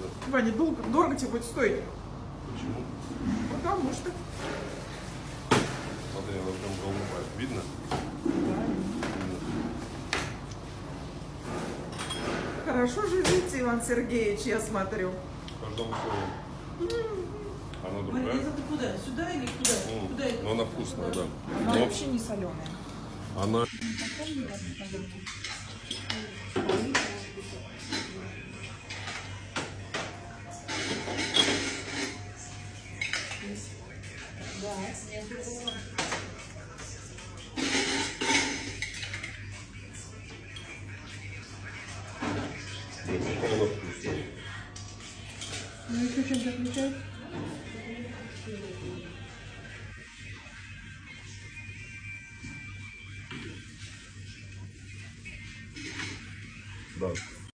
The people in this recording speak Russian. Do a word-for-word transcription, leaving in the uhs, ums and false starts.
Ваня, долго, дорого тебе будет стоить. Почему? Потому что. Смотри, она прям голубая. Видно? Хорошо живите, Иван Сергеевич, я смотрю. Каждому свое. Она Марина, другая. это ты куда? Сюда или куда? М, Куда это? Но она вкусная, да. Она Но вообще не соленая. она... Она вкусная. Ну еще чем-то отличается? Да.